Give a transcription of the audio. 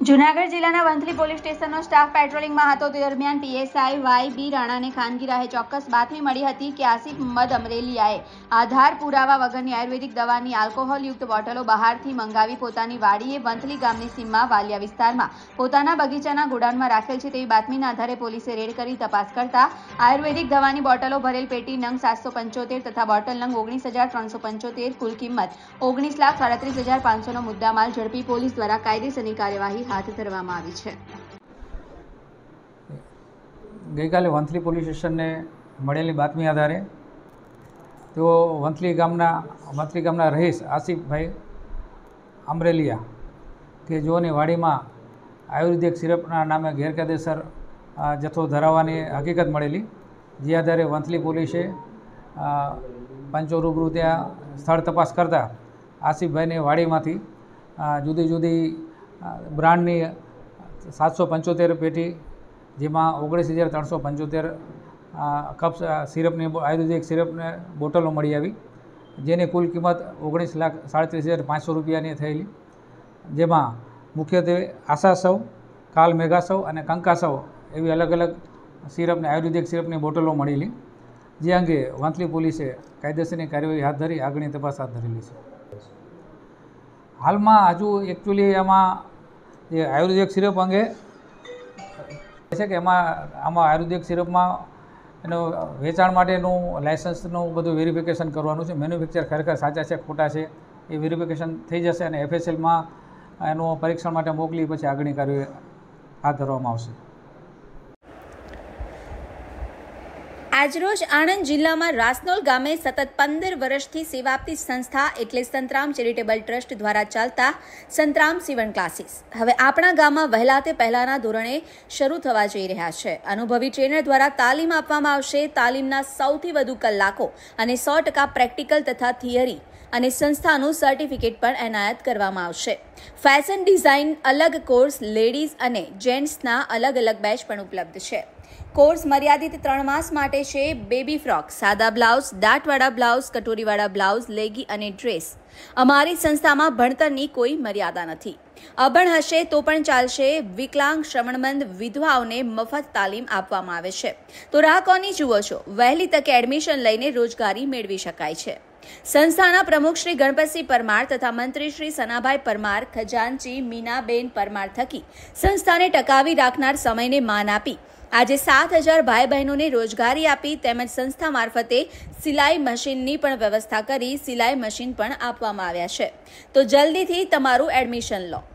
જૂનાગઢ જિલ્લાના વંથલી પોલીસ સ્ટેશનનો સ્ટાફ પેટ્રોલિંગમાં હતો તે દરમિયાન પીએસઆઈ વાય બી રાણાને ખાનગી રાહે ચોક્કસ બાતમી મળી હતી કે આસિફ મદ અમરેલિયાએ આધાર પુરાવા વગરની આયુર્વેદિક દવાની આલ્કોહોલયુક્ત બોટલો બહારથી મંગાવી પોતાની વાડીએ વંથલી ગામની સીમમાં વાલિયા વિસ્તારમાં પોતાના બગીચાના ગોડાઉનમાં રાખેલ છે તેવી બાતમીના આધારે પોલીસે રેડ કરી તપાસ કરતા આયુર્વેદિક દવાની બોટલો ભરેલ પેટી નંગ 775 તથા બોટલ નંગ 19,375 કુલ કિંમત 19,37,500નો મુદ્દામાલ ઝડપી પોલીસ દ્વારા કાયદેસરની કાર્યવાહી हाथ धरवामां आवी छे। गईकाले वंथली पोलीस स्टेशन ने मळेली बातमी आधारे तो वंथली गामना रहीश आसिफ भाई अमरेलिया के जोनी वाड़ी में आयुर्वेदिक सिरपना नामे गैरकायदेसर जथ्थो धराववानी हकीकत मळेली, जे आधारे वंथली पोलीसे पंचो रूबरू त्या स्थळ तपास करता आसिफ भाई ने वाड़ीमांथी जुदी जुदी ब्रांडनी 775 पेटी जेमां 19,375 कप सिरपनी आयुर्वेदिक सिरपने बोटलो मळी आवी, जेनी कुल किंमत 19,37,500 रूपियानी थयेली, जेमां मुख्यत्वे आशासव, काल मेघासव अने कंकासव एवी अलग अलग सिरपने आयुर्वेदिक सिरपनी बोटलो मळेली, जे अंगे वंथली पोलीसे कायदेसરની કાર્યવાહી હાથ ધરી આગળની તપાસ હાથ ધરેલી છે। हाल में हजू एक्चुअली आमा जे आयुर्वेदिक सिरप अंगे है कि आमा आयुर्वेदिक सिरप में एनो वेचाण माटेनु लाइसेंसनु बधुं वेरिफिकेशन करवानुं छे। मैन्युफेक्चर खरेखर साचा छे खोटा छे ए वेरिफिकेशन थई जशे अने एफएसएल में एनु परीक्षण माटे मोकली पछी आगळनी कार्यवाही हाथ धरवामां आवशे। આજરોજ આણંદ જિલ્લામાં રાસનોલ ગામે સતત 15 વર્ષથી સેવા આપતી સંસ્થા એટલે સંતરામ ચેરિટેબલ ટ્રસ્ટ દ્વારા ચાલતા સંતરામ સીવણ ક્લાસીસ હવે આપણા ગામમાં વહેલા તે પહેલાના ધોરણે શરૂ થવા જઈ રહ્યા છે। અનુભવી ટ્રેનર દ્વારા તાલીમ આપવામાં આવશે। તાલીમના સૌથી વધુ કલાકો અને 100% પ્રેક્ટિકલ તથા થિયરી અને સંસ્થાનું સર્ટિફિકેટ પણ એનાયત કરવામાં આવશે। ફેશન ડિઝાઇન અલગ કોર્સ, લેડીઝ અને જેન્ટ્સના અલગ અલગ બેચ પણ ઉપલબ્ધ છે। कोर्स मर्यादित 3 मास माटे छे। बेबी फ्रॉक, सादा ब्लाउज, डाटवाड़ा ब्लाउज, कटोरीवाड़ा ब्लाउज, लेगी अने ड्रेस। अमारी संस्थामां भणतरनी कोई मर्यादा नथी। अभण हशे तो पण चालशे। विकलांग, श्रवणमंद विधवाओने मफत तालीम आपवामां आवे छे। तो राह कोनी जुओ छो? वहेली तके एडमिशन लईने रोजगारी मेळवी शकाय छे। संस्थाना प्रमुख श्री गणपतसिंह परमार तथा मंत्री श्री सनाभाई परमार, खजानची मीनाबेन परमार थकी संस्थाने टकावी राखनार समयने मान आपी आज 7,000 भाई बहनों ने रोजगारी आपी तेमज संस्था मार्फते सिलाई मशीननी पण व्यवस्था करी सिलाई मशीन पण आपवामां आव्या छे। तो जल्दीथी तमारुं एडमिशन लो।